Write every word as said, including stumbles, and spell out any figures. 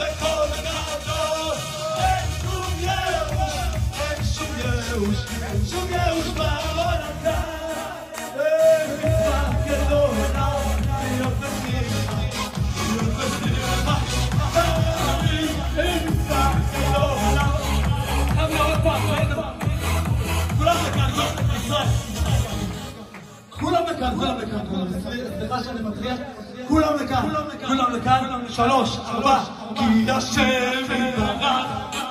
בכל הגדול, אין שום ייאוש, אין שום ייאוש, אין שום ייאוש בעולם כאן. אין מצווה גדולה, להיות בפנים, להיות בפנים, אין מצווה גדולה. חבר'ה, עוד פעם, כולם לכאן, ישראל. כולם לכאן, כולם לכאן, סליחה שאני מטריח, כולם לכאן, כולם לכאן, שלוש, ארבע, כי השם יתברך